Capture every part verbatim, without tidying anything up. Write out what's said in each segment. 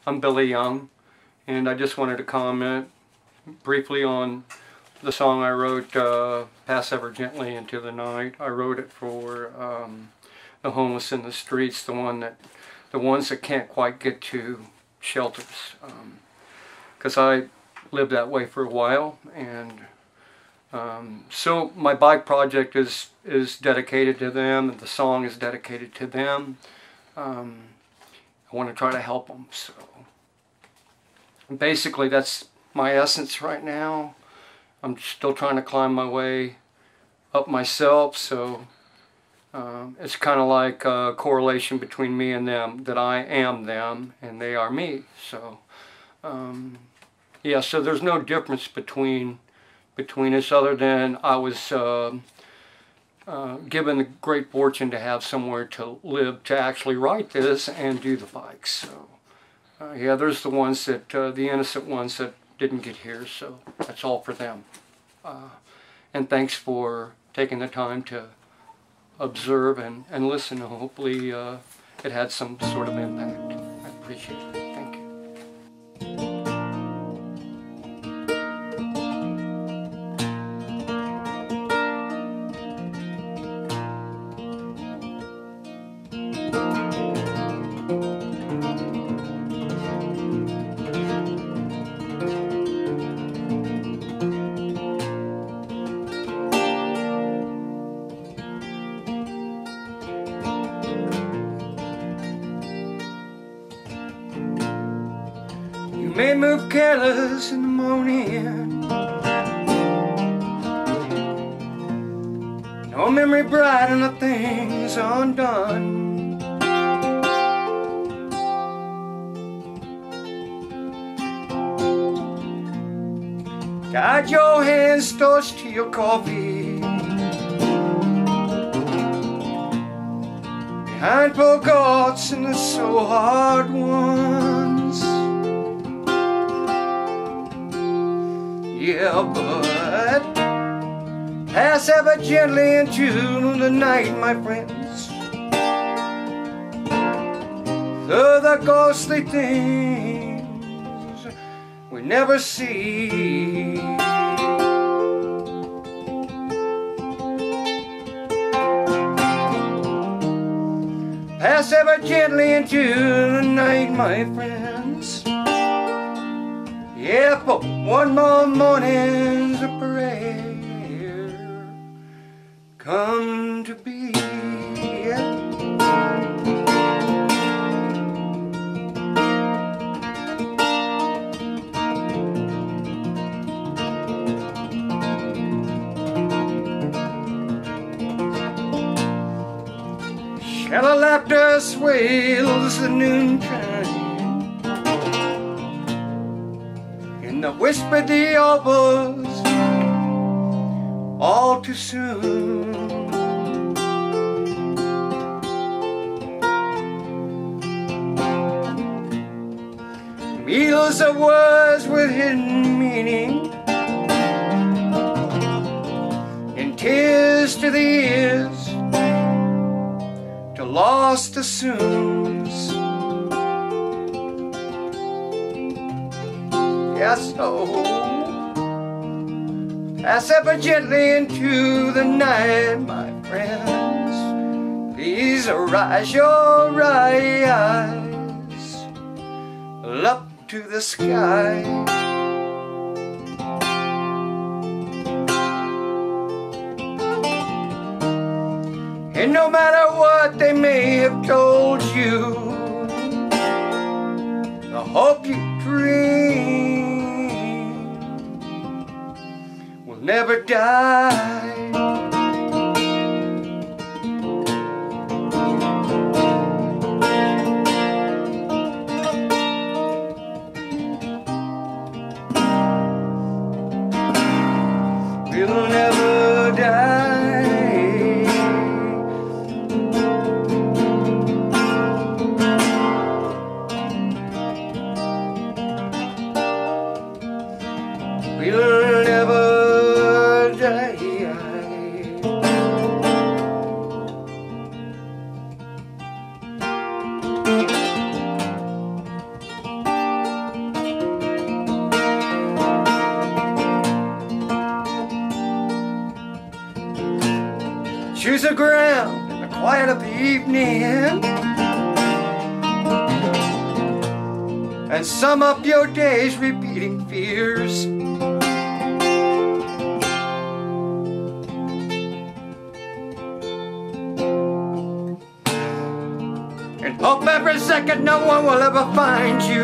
I'm Billy Young, and I just wanted to comment briefly on the song I wrote, uh, Pass Ever Gently Into the Night. I wrote it for um, the homeless in the streets, the one that, the ones that can't quite get to shelters. Because um, I lived that way for a while, and um, so my bike project is is dedicated to them, and the song is dedicated to them. Um, I want to try to help them. So basically, that's my essence right now. I'm still trying to climb my way up myself, so um, it's kind of like a correlation between me and them, that I am them and they are me. So um, yeah, so there's no difference between between us, other than I was uh, uh, given the great fortune to have somewhere to live to actually write this and do the bikes. So uh, yeah, there's the ones that uh, the innocent ones that didn't get here, so that's all for them. Uh, and thanks for taking the time to observe and, and listen. Hopefully uh, it had some sort of impact. I appreciate it. Thank you. You may move careless in the morning, no memory bright and the things undone. Guide your hands toast to your coffee, behind forgots and the so hard ones. Yeah, but pass ever gently into the night, my friends, through the ghostly things we never see. Pass ever gently into the night, my friends. Yeah, for one more morning's a prayer come to be. Shallow laughter swells the noontime, and the whisper the ovals all too soon. Meals of words with hidden meaning, and tears to the ears to lost assumes. Yes, so pass ever gently into the night, my friends. Please arise your eyes up to the sky. And no matter what they may have told you, the hope you dream will never die. Will never die. We'll never die. choose the ground in the quiet of the evening, and sum up your days repeating fears. And hope every second no one will ever find you,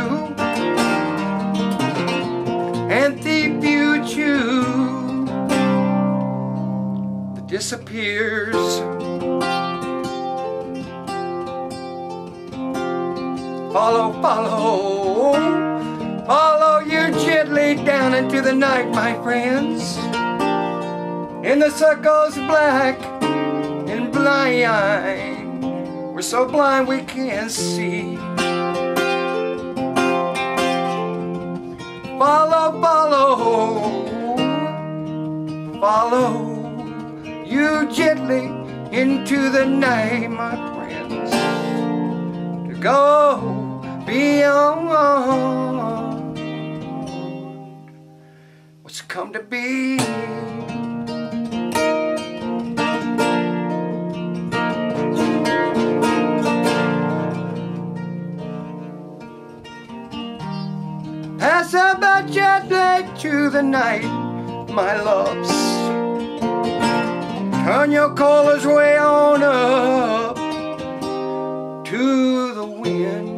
and the future that disappears. Follow, follow, follow you gently down into the night, my friends. In the circles black and blind, we're so blind we can't see. Follow, follow, follow you gently into the night, my friends, to go beyond what's come to be. Pass about gently to the night, my loves. Turn your colors way on up to the wind.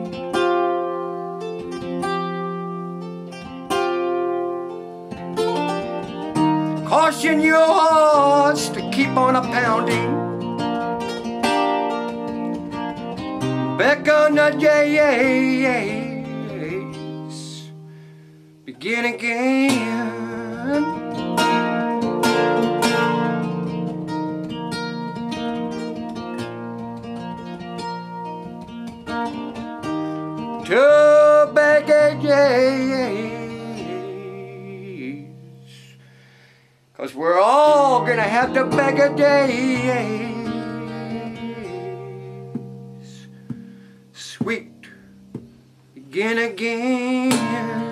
Caution your hearts to keep on a pounding. Beckon the days begin again. To beg a days, 'cause we're all gonna have to beg a days. Sweet, begin again.